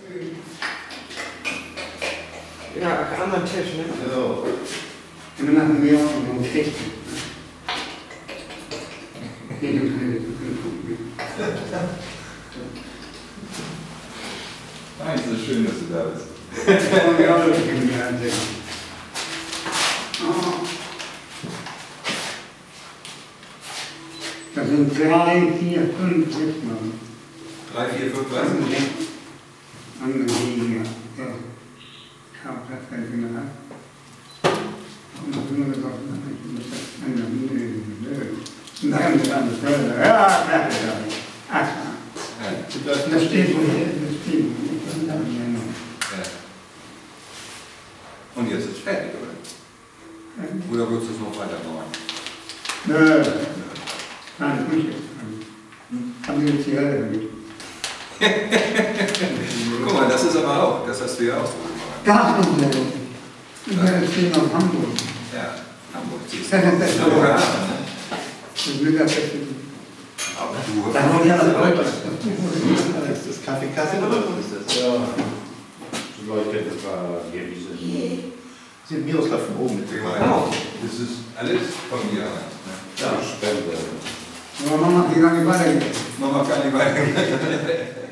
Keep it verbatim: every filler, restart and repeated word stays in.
Ja, anderen Tisch, ne? So. Und dann machen wir auch noch Schichten. Nein, es ist schön, dass du da bist. Ja, das ist mir ein Thema. Das sind drei, vier, fünf, sechs Mal. Drei, vier, fünf, was? Angehänge, ja. K-Platz genannt. Und das nur gesagt, ich muss das ändern. Und dann haben wir dann das Förder. Ja, klar, ja. Das steht wohl hier, das steht wohl. Und jetzt ist es fertig, oder? Oder würdest du es noch weiterbauen? Nö. Nein, das nicht. Haben Sie jetzt die Hölle damit? Guck mal, das ist aber auch, das hast du ja auch so gemacht. Gasumlage. Und das steht noch Hamburg. Ja, Hamburg ziehst Das ist das Hamburger Hafen, ne? Das ist wieder das. Aber du. Da haben wir ja das Leute. Ist das Kaffeekasse oder was ist das? Ja, die Leute, das war hier diese. Sie sind Miroslav von oben mit. Genau. Das ist alles von mir. Ne? Ja, Spende. Aber Mama, wie lange weitergeht? Mama kann nicht weitergehen.